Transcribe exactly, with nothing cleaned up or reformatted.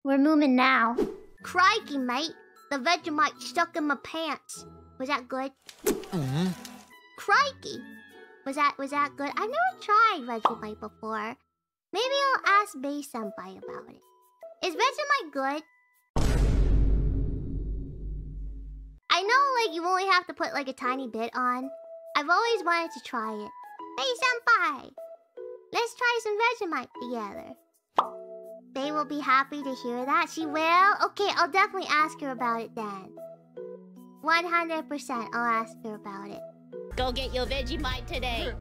We're moving now. Crikey, mate. The Vegemite stuck in my pants. Was that good? Mm-hmm. Crikey. Was that was that good? I've never tried Vegemite before. Maybe I'll ask Bay Senpai about it. Is Vegemite good? I know, like, you only have to put, like, a tiny bit on. I've always wanted to try it. Bay Senpai! Let's try some Vegemite together. They will be happy to hear that. She will? Okay, I'll definitely ask her about it then. one hundred percent I'll ask her about it. Go get your Vegemite today.